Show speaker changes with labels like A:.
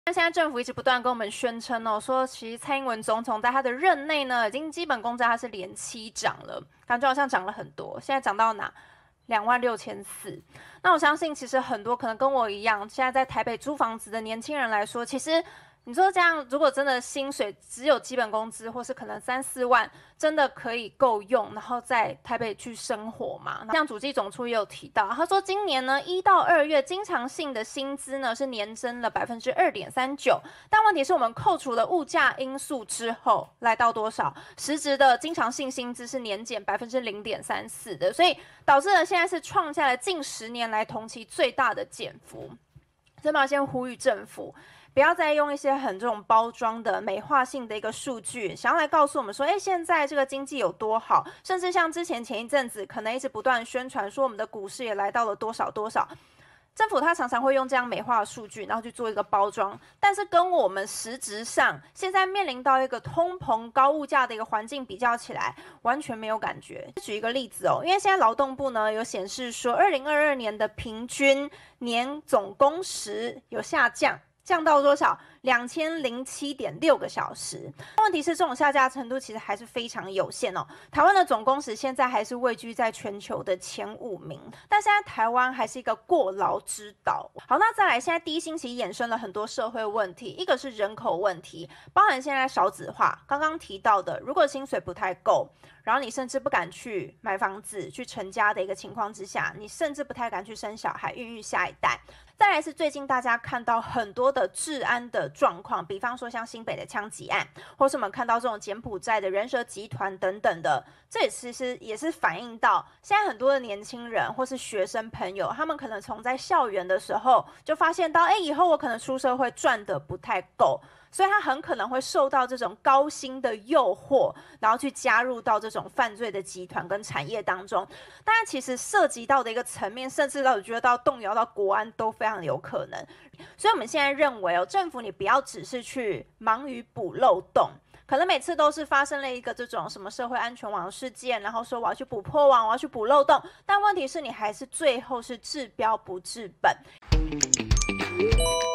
A: 那现在政府一直不断跟我们宣称哦，说其实蔡英文总统在他的任内呢，已经基本工资它是连7涨了，感觉好像涨了很多，现在涨到哪？26400。那我相信，其实很多可能跟我一样，现在在台北租房子的年轻人来说，其实你说这样，如果真的薪水只有基本工资，或是可能3、4万，真的可以够用，然后在台北去生活嘛？像主计总处也有提到，他说今年呢1到2月经常性的薪资呢是年增了2.39%，但问题是我们扣除了物价因素之后，来到多少？实质的经常性薪资是年减0.34%的，所以导致了现在是创下了近10年来同期最大的减幅。这边要先呼吁政府，不要再用一些很这种包装的美化性的一个数据，想要来告诉我们说，现在这个经济有多好，甚至像前一阵子可能一直不断宣传说我们的股市也来到了多少多少。政府它常常会用这样美化的数据，然后去做一个包装，但是跟我们实质上现在面临到一个通膨高物价的一个环境比较起来，完全没有感觉。举一个例子哦，因为现在劳动部呢有显示说，2022年的平均年总工时有下降到多少？2007.6个小时。问题是这种下架程度其实还是非常有限哦。台湾的总工时现在还是位居在全球的前5名，但现在台湾还是一个过劳之岛。好，那再来，现在第一星期衍生了很多社会问题，一个是人口问题，包含现在少子化，刚刚提到的，如果薪水不太够，然后你甚至不敢去买房子、去成家的一个情况之下，你甚至不太敢去生小孩、孕育下一代。再来是最近大家看到很多的治安的状况，比方说像新北的枪击案，或是我们看到这种柬埔寨的人蛇集团等等的，这其实也是反映到现在很多的年轻人或是学生朋友，他们可能从在校园的时候就发现到，以后我可能出社会赚的不太够。所以他很可能会受到这种高薪的诱惑，然后去加入到这种犯罪的集团跟产业当中。当然，其实涉及到的一个层面，甚至到我觉得到动摇到国安都非常有可能。所以我们现在认为政府你不要只是去忙于补漏洞。可能每次都是发生了一个这种什么社会安全网事件，然后说我要去补破网，我要去补漏洞，但问题是你还是最后是治标不治本。